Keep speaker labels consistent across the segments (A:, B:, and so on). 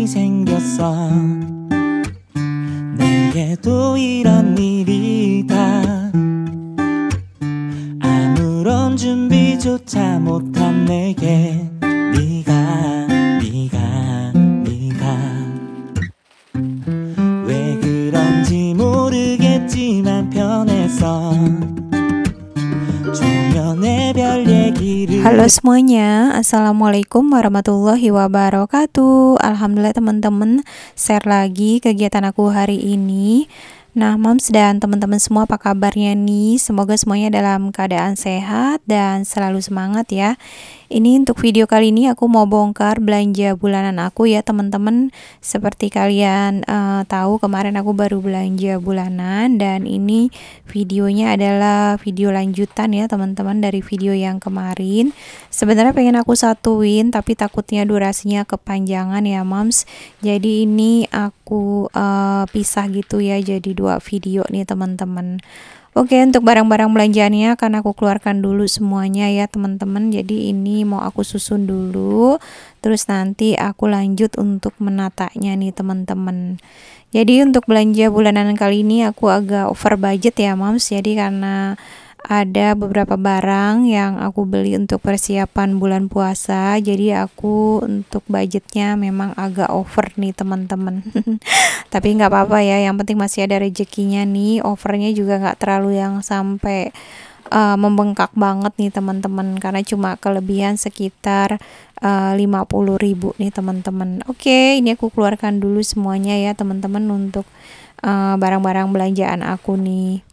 A: 생겼어. 내게도 이런 일이 다 아무런 준비조차 못한 내게 네가 왜 그런지 모르겠지만 편해서
B: Halo semuanya, assalamualaikum warahmatullahi wabarakatuh. Alhamdulillah teman-teman, share lagi kegiatan aku hari ini. Nah moms dan teman-teman semua, apa kabarnya nih? Semoga semuanya dalam keadaan sehat dan selalu semangat ya. Ini untuk video kali ini aku mau bongkar belanja bulanan aku ya teman-teman. Seperti kalian tahu, kemarin aku baru belanja bulanan, dan ini videonya adalah video lanjutan ya teman-teman dari video yang kemarin. Sebenarnya pengen aku satuin, tapi takutnya durasinya kepanjangan ya moms. Jadi ini aku pisah gitu ya, jadi dua video nih teman-teman. Oke, untuk barang-barang belanjaannya akan aku keluarkan dulu semuanya ya teman-teman. Jadi ini mau aku susun dulu, terus nanti aku lanjut untuk menatanya nih teman-teman. Jadi untuk belanja bulanan kali ini aku agak over budget ya moms. Jadi karena ada beberapa barang yang aku beli untuk persiapan bulan puasa, jadi aku untuk budgetnya memang agak over nih teman-teman. Tapi nggak apa-apa ya, yang penting masih ada rezekinya nih. Overnya juga nggak terlalu yang sampai membengkak banget nih teman-teman, karena cuma kelebihan sekitar 50.000 nih teman-teman. Oke, ini aku keluarkan dulu semuanya ya teman-teman untuk barang-barang belanjaan aku nih.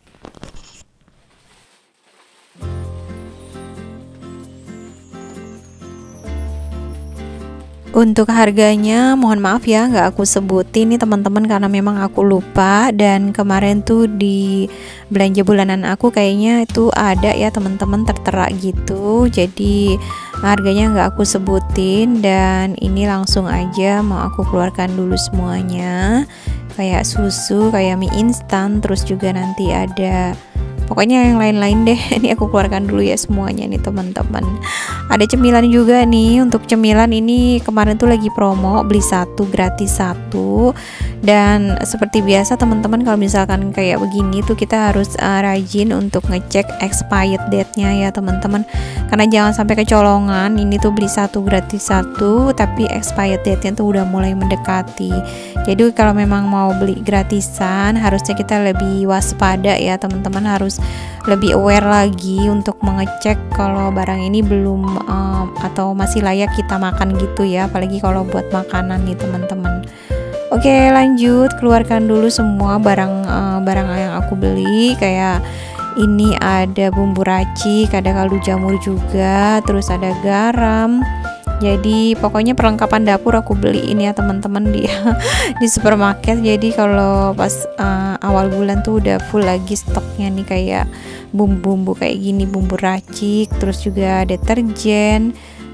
B: Untuk harganya mohon maaf ya nggak aku sebutin nih teman-teman, karena memang aku lupa, dan kemarin tuh di belanja bulanan aku kayaknya itu ada ya teman-teman tertera gitu, jadi harganya nggak aku sebutin. Dan ini langsung aja mau aku keluarkan dulu semuanya, kayak susu, kayak mie instan, terus juga nanti ada pokoknya yang lain-lain deh. Ini aku keluarkan dulu ya semuanya nih teman-teman. Ada cemilan juga nih. Untuk cemilan ini kemarin tuh lagi promo, beli satu gratis satu. Dan seperti biasa teman-teman, kalau misalkan kayak begini tuh kita harus rajin untuk ngecek expired date-nya ya teman-teman. Karena jangan sampai kecolongan, ini tuh beli satu gratis satu tapi expired date-nya tuh udah mulai mendekati. Jadi kalau memang mau beli gratisan harusnya kita lebih waspada ya teman-teman, harus lebih aware lagi untuk mengecek kalau barang ini belum atau masih layak kita makan gitu ya, apalagi kalau buat makanan nih teman-teman. Oke, lanjut keluarkan dulu semua barang yang aku beli. Kayak ini ada bumbu racik, ada kaldu jamur juga, terus ada garam. Jadi pokoknya perlengkapan dapur aku beli ini ya teman-teman di supermarket. Jadi kalau pas awal bulan tuh udah full lagi stoknya nih, kayak bumbu-bumbu kayak gini, bumbu racik, terus juga deterjen,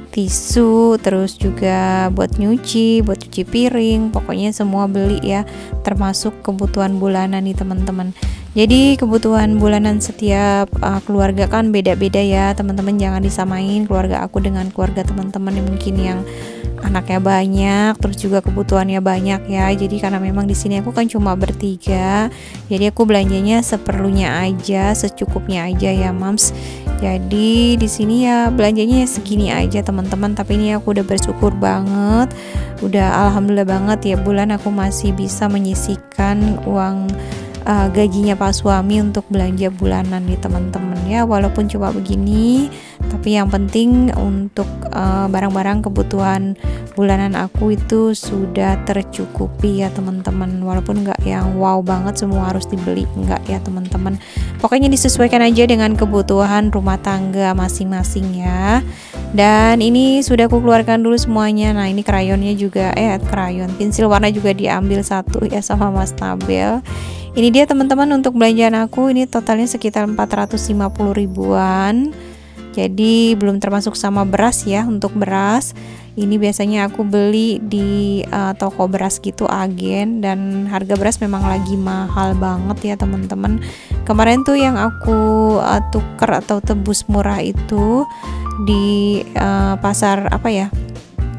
B: tisu, terus juga buat nyuci piring, pokoknya semua beli ya, termasuk kebutuhan bulanan nih teman-teman. Jadi kebutuhan bulanan setiap keluarga kan beda-beda ya teman-teman, jangan disamain keluarga aku dengan keluarga teman-teman yang mungkin yang anaknya banyak, terus juga kebutuhannya banyak ya. Jadi karena memang di sini aku kan cuma bertiga, jadi aku belanjanya seperlunya aja, secukupnya aja ya mams. Jadi di sini ya belanjanya segini aja teman-teman, tapi ini aku udah bersyukur banget, udah alhamdulillah banget ya, bulan aku masih bisa menyisihkan uang gajinya Pak suami untuk belanja bulanan nih teman-teman ya. Walaupun cuma begini, tapi yang penting untuk barang-barang kebutuhan bulanan aku itu sudah tercukupi ya teman-teman. Walaupun nggak yang wow banget semua harus dibeli, nggak ya teman-teman. Pokoknya disesuaikan aja dengan kebutuhan rumah tangga masing-masing ya. Dan ini sudah aku keluarkan dulu semuanya. Nah ini krayonnya juga, pensil warna juga diambil satu ya sama Mas Nabel. Ini dia teman-teman untuk belanjaan aku, ini totalnya sekitar 450 ribuan. Jadi belum termasuk sama beras ya. Untuk beras ini biasanya aku beli di toko beras gitu, agen, dan harga beras memang lagi mahal banget ya teman-teman. Kemarin tuh yang aku tuker atau tebus murah itu di pasar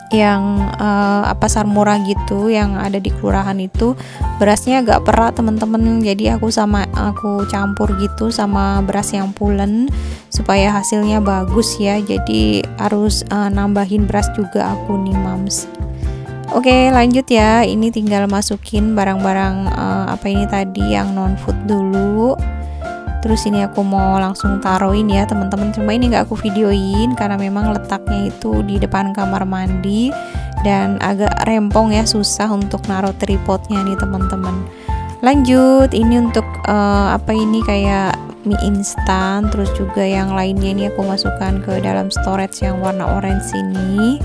B: yang pasar murah gitu yang ada di kelurahan itu berasnya agak perak teman-teman, jadi aku campur gitu sama beras yang pulen supaya hasilnya bagus ya, jadi harus nambahin beras juga aku nih mams. Oke lanjut ya, ini tinggal masukin barang-barang apa ini tadi yang non food dulu. Terus ini aku mau langsung taruhin ya teman-teman, cuma ini nggak aku videoin karena memang letaknya itu di depan kamar mandi dan agak rempong ya, susah untuk naruh tripodnya nih teman-teman. Lanjut, ini untuk apa ini kayak mie instan, terus juga yang lainnya ini aku masukkan ke dalam storage yang warna orange ini.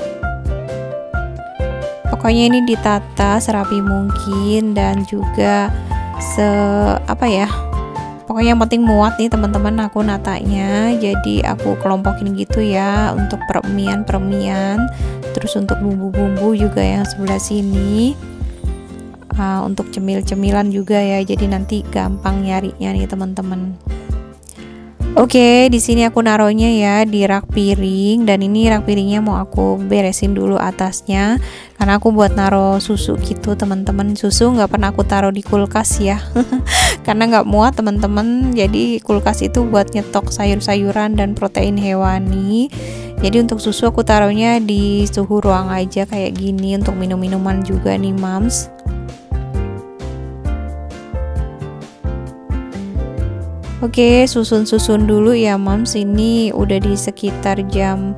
B: Pokoknya ini ditata serapi mungkin dan juga pokoknya yang penting muat nih teman-teman aku natanya. Jadi aku kelompokin gitu ya untuk peremian, terus untuk bumbu-bumbu juga yang sebelah sini, untuk cemil-cemilan juga ya, jadi nanti gampang nyarinya nih teman-teman. Oke, di sini aku naruhnya ya di rak piring, dan ini rak piringnya mau aku beresin dulu atasnya karena aku buat naruh susu gitu teman-teman. Susu nggak pernah aku taruh di kulkas ya karena nggak muat teman-teman. Jadi kulkas itu buat nyetok sayur-sayuran dan protein hewani. Jadi untuk susu aku taruhnya di suhu ruang aja kayak gini, untuk minum-minuman juga nih mams. Oke, susun dulu ya mams. Ini udah di sekitar jam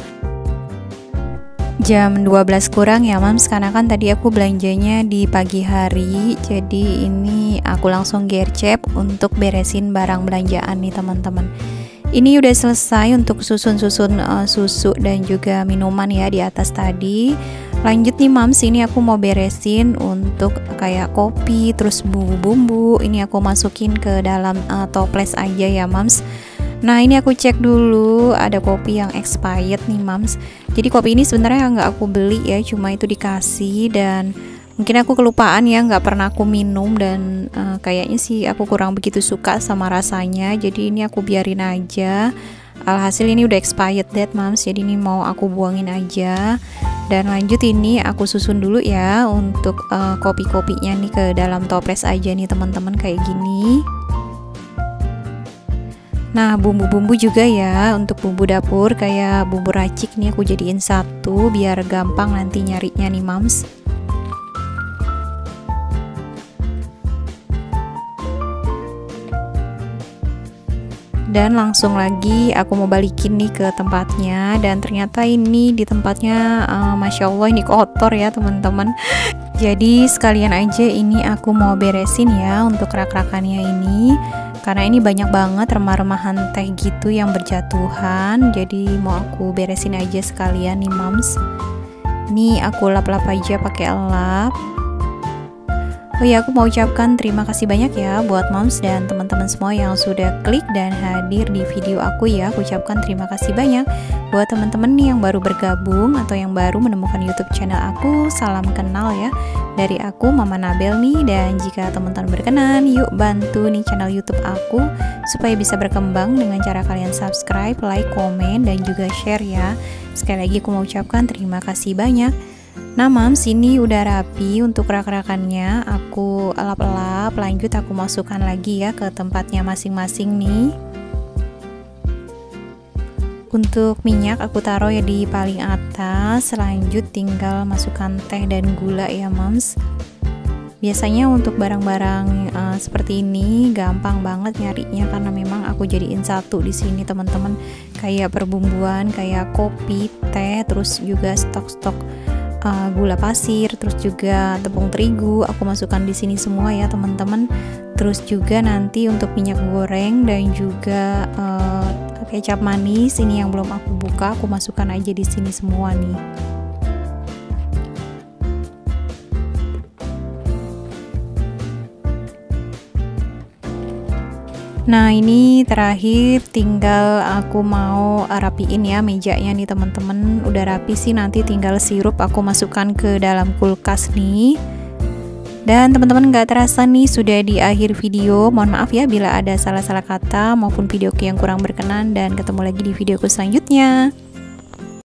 B: 12 kurang ya mams, karena kan tadi aku belanjanya di pagi hari. Jadi ini aku langsung gercep untuk beresin barang belanjaan nih teman-teman. Ini udah selesai untuk susun susu dan juga minuman ya di atas tadi. Lanjut nih mams, ini aku mau beresin untuk kayak kopi, terus bumbu-bumbu. Ini aku masukin ke dalam toples aja ya mams. Nah ini aku cek dulu ada kopi yang expired nih mams. Jadi kopi ini sebenarnya nggak aku beli ya, cuma itu dikasih dan mungkin aku kelupaan ya, nggak pernah aku minum dan kayaknya sih aku kurang begitu suka sama rasanya. Jadi ini aku biarin aja. Alhasil ini udah expired date mams, jadi ini mau aku buangin aja. Dan lanjut, ini aku susun dulu ya untuk kopi-kopinya nih ke dalam toples aja nih teman-teman kayak gini. Nah bumbu-bumbu juga ya, untuk bumbu dapur kayak bumbu racik nih aku jadiin satu biar gampang nanti nyarinya nih mams. Dan langsung lagi aku mau balikin nih ke tempatnya, dan ternyata ini di tempatnya Masya Allah ini kotor ya teman-teman. Jadi sekalian aja ini aku mau beresin ya untuk rak-rakannya ini, karena ini banyak banget remah-remahan teh gitu yang berjatuhan. Jadi mau aku beresin aja sekalian nih mams. Ini aku lap-lap aja pakai lap. Oh ya, aku mau ucapkan terima kasih banyak ya buat moms dan teman-teman semua yang sudah klik dan hadir di video aku ya. Aku ucapkan terima kasih banyak. Buat teman-teman nih yang baru bergabung atau yang baru menemukan YouTube channel aku, salam kenal ya dari aku Mama Nabel nih. Dan jika teman-teman berkenan, yuk bantu nih channel YouTube aku supaya bisa berkembang dengan cara kalian subscribe, like, komen, dan juga share ya. Sekali lagi aku mau ucapkan terima kasih banyak. Nah mams, ini udah rapi untuk rak-rakannya. Aku lap-lap, lanjut aku masukkan lagi ya ke tempatnya masing-masing nih. Untuk minyak aku taruh ya di paling atas. Lanjut tinggal masukkan teh dan gula ya mams. Biasanya untuk barang-barang seperti ini gampang banget nyarinya karena memang aku jadiin satu di sini teman-teman. Kayak perbumbuan, kayak kopi, teh, terus juga stok-stok gula pasir, terus juga tepung terigu aku masukkan di sini semua ya teman-teman. Terus juga nanti untuk minyak goreng dan juga kecap manis ini yang belum aku buka, aku masukkan aja di sini semua nih. Nah ini terakhir tinggal aku mau rapiin ya mejanya nih teman-teman. Udah rapi sih, nanti tinggal sirup aku masukkan ke dalam kulkas nih. Dan teman-teman gak terasa nih sudah di akhir video. Mohon maaf ya bila ada salah-salah kata maupun videoku yang kurang berkenan, dan ketemu lagi di videoku selanjutnya.